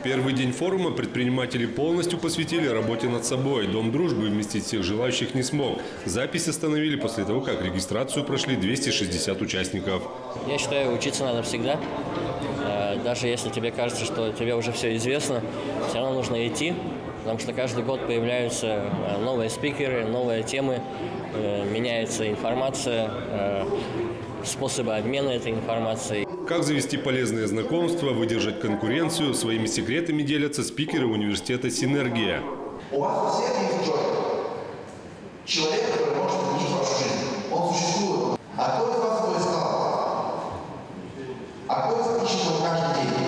первый день форума предприниматели полностью посвятили работе над собой. Дом дружбы вместить всех желающих не смог. Запись остановили после того, как регистрацию прошли 260 участников. Я считаю, учиться надо всегда. Даже если тебе кажется, что тебе уже все известно, все равно нужно идти, потому что каждый год появляются новые спикеры, новые темы, меняется информация, способы обмена этой информацией. Как завести полезные знакомства, выдержать конкуренцию, своими секретами делятся спикеры университета «Синергия». У вас у всех есть джой. Человек, который может изменить вашу жизнь. Он существует. А кто из вас его искал? А кто из вас ищет его каждый день?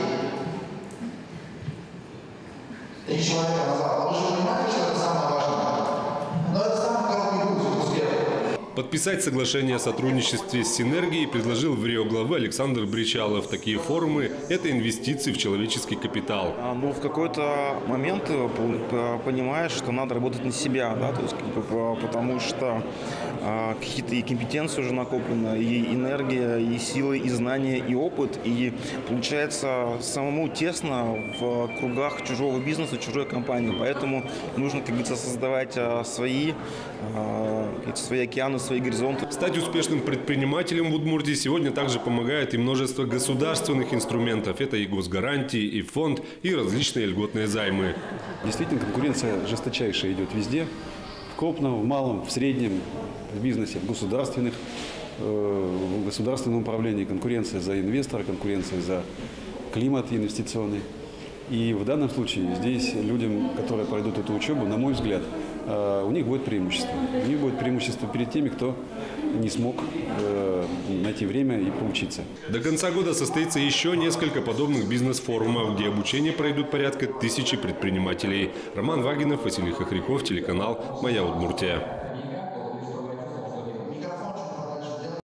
3 человека назад. Но вы же понимаете, что это самое важное? Но это самый короткий путь к успеху. Подписать соглашение о сотрудничестве с «Синергией» предложил в Рио главы Александр Бричалов. Такие форумы – это инвестиции в человеческий капитал. Ну, в какой-то момент понимаешь, что надо работать на себя, да, то есть, потому что какие-то и компетенции уже накоплены, и энергия, и силы, и знания, и опыт. И получается самому тесно в кругах чужого бизнеса, чужой компании. Поэтому нужно, как говорится, создавать свои океаны, свои горизонты. Стать успешным предпринимателем в Удмуртии сегодня также помогает и множество государственных инструментов. Это и госгарантии, и фонд, и различные льготные займы. Действительно, конкуренция жесточайшая идет везде. В крупном, в малом, в среднем, в бизнесе, в государственном управлении. Конкуренция за инвестора, конкуренция за климат инвестиционный. И в данном случае здесь людям, которые пройдут эту учебу, на мой взгляд, у них будет преимущество. У них будет преимущество перед теми, кто не смог найти время и поучиться. До конца года состоится еще несколько подобных бизнес-форумов, где обучение пройдут порядка 1000 предпринимателей. Роман Вагинов, Василий Хохряков, телеканал «Моя Удмуртия».